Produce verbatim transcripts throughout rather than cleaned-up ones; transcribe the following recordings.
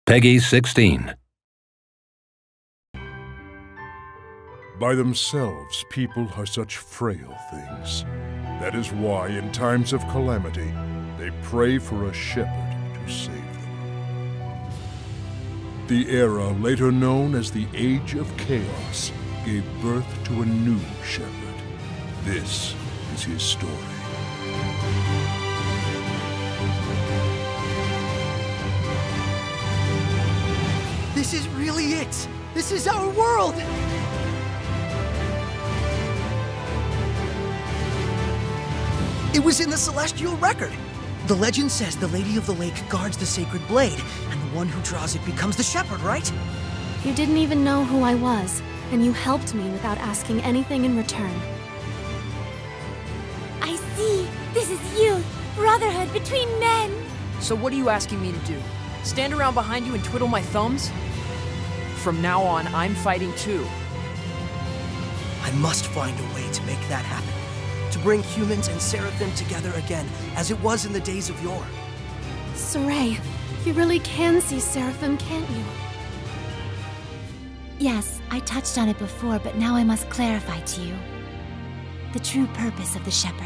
Peggy sixteen. By themselves, people are such frail things. That is why, in times of calamity, they pray for a shepherd to save them. The era, later known as the Age of Chaos, gave birth to a new shepherd. This is his story. This is really it! This is our world! It was in the Celestial Record! The legend says the Lady of the Lake guards the sacred blade, and the one who draws it becomes the shepherd, right? You didn't even know who I was, and you helped me without asking anything in return. I see! This is youth! Brotherhood between men! So what are you asking me to do? Stand around behind you and twiddle my thumbs? From now on, I'm fighting too. I must find a way to make that happen. To bring humans and seraphim together again, as it was in the days of yore. Sorey, you really can see seraphim, can't you? Yes, I touched on it before, but now I must clarify to you the true purpose of the shepherd.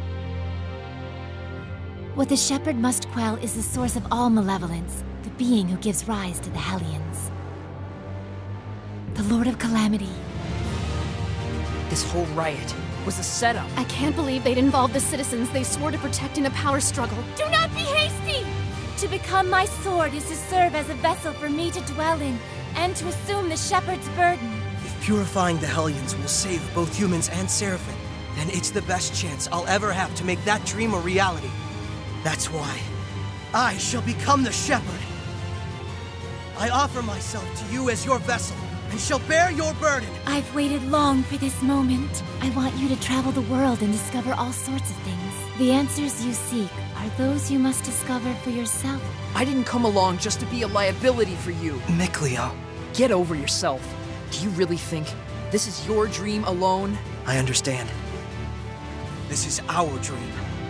What the shepherd must quell is the source of all malevolence, the being who gives rise to the Hellions. The Lord of Calamity. This whole riot was a setup. I can't believe they'd involve the citizens they swore to protect in a power struggle. Do not be hasty! To become my sword is to serve as a vessel for me to dwell in, and to assume the shepherd's burden. If purifying the Hellions will save both humans and seraphim, then it's the best chance I'll ever have to make that dream a reality. That's why I shall become the shepherd. I offer myself to you as your vessel, and shall bear your burden. I've waited long for this moment. I want you to travel the world and discover all sorts of things. The answers you seek are those you must discover for yourself. I didn't come along just to be a liability for you. Mikleo. Get over yourself. Do you really think this is your dream alone? I understand. This is our dream.